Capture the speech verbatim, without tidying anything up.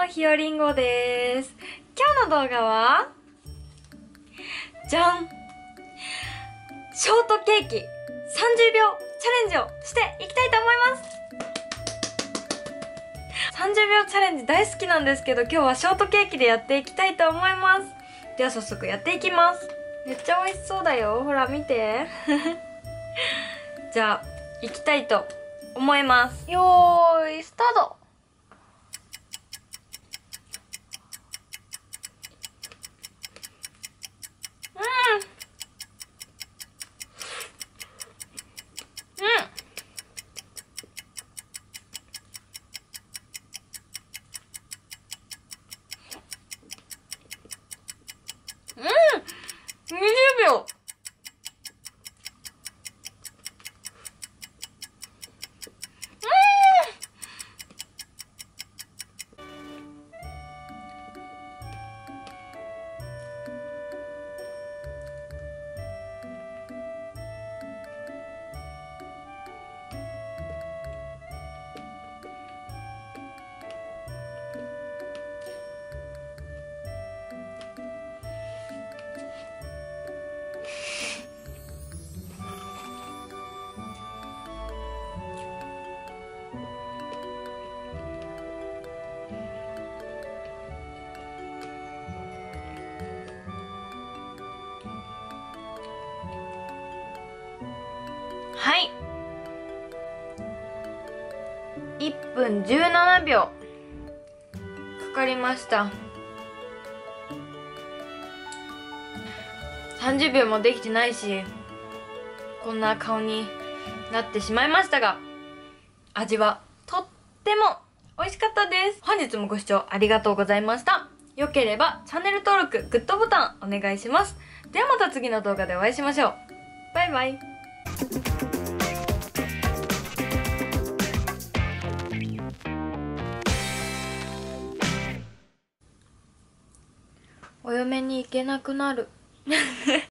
ひよりんごです。今日の動画はじゃん、ショートケーキさんじゅうびょうチャレンジをしていきたいと思います。さんじゅうびょうチャレンジ大好きなんですけど、今日はショートケーキでやっていきたいと思います。では早速やっていきます。めっちゃ美味しそうだよ、ほら見てじゃあ行きたいと思います。よーいスタート。にじゅうびょう。はい、いっぷんじゅうななびょうかかりました。さんじゅうびょうもできてないし、こんな顔になってしまいましたが、味はとっても美味しかったです。本日もご視聴ありがとうございました。よければチャンネル登録、グッドボタンお願いします。ではまた次の動画でお会いしましょう。バイバイ。お嫁に行けなくなる